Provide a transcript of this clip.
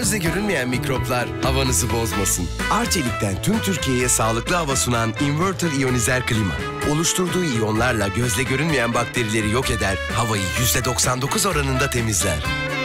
gözle görünmeyen mikroplar havanızı bozmasın. Arçelik'ten tüm Türkiye'ye sağlıklı hava sunan Inverter iyonizer klima. Oluşturduğu iyonlarla gözle görünmeyen bakterileri yok eder, havayı %99 oranında temizler.